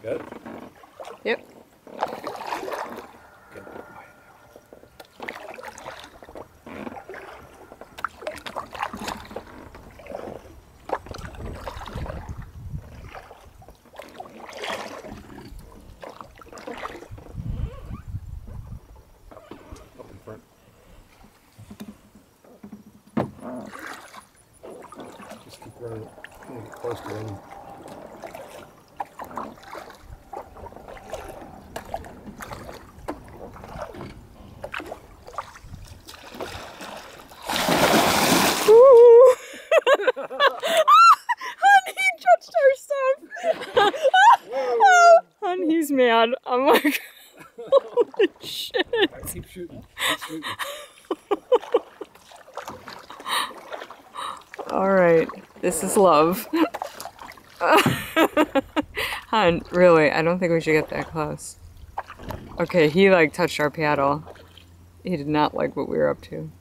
Good? Yep. Good. Up in front. Just keep running. I'm gonna get close to them. He's mad. I'm like, holy shit. I keep shooting. Keep shooting. Alright, this is love. Hun, really, I don't think we should get that close. Okay, he like touched our paddle. He did not like what we were up to.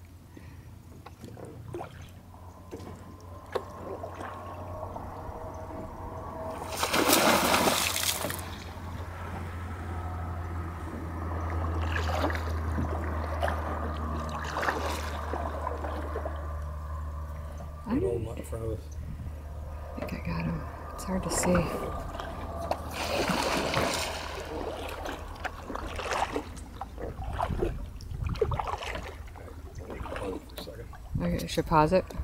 In front of us. I think I got him. It's hard to see. Okay, I should pause it.